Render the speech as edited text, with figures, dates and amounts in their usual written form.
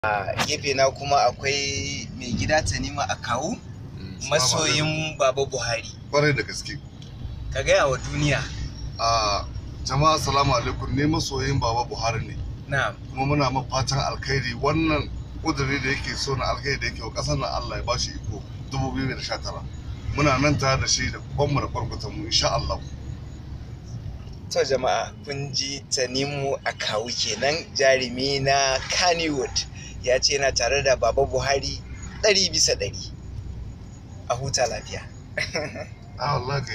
A gefe na kuma akwai mai gida Tanimu akawu, masoyin Baba Buhari. Kwarai da gaske. Ka gaya wa duniya. Jama'a assalamu alaikum, ne masoyin Baba Buhari ne. Na'am. Kuma muna fatan alkhairi, wannan kudiri da yake so na alkhairi da yake wa kasar nan, Allah ya bashi iko 2019. Muna nan tare da shi da kwanmu da kwarkwatan mu insha Allah. To jama'a, kun ji Tanimu akawu kenan, jarumi na Kannywood, ya ce yana tare da Baba Buhari 100%. A huta lafiya. Allah